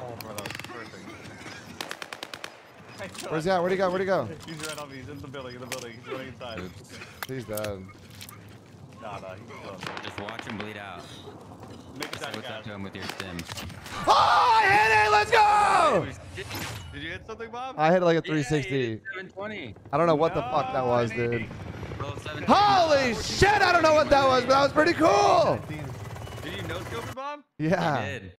Oh, bro, that was perfect. Where's he at? Where'd he go? Where'd he go? He's right on me. He's in the building. He's running inside. He's dead. Nah, he's close. Just watch him bleed out. Make Say what's up to him with your stims. Oh, I hit it! Let's go! Did you hit something, Bob? I hit like a 360. Yeah, 720. I don't know what the fuck that was, dude. Roll 720. Holy shit! I don't know what that was, but that was pretty cool. Did you no scope it, Bob? Yeah. He did.